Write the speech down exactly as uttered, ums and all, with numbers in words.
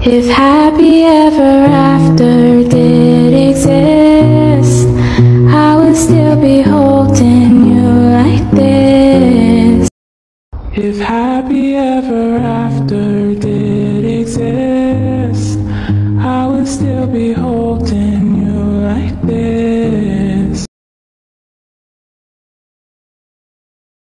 If happy ever after did exist, I would still be holding you like this. If happy ever after did exist, I would still be holding you like this.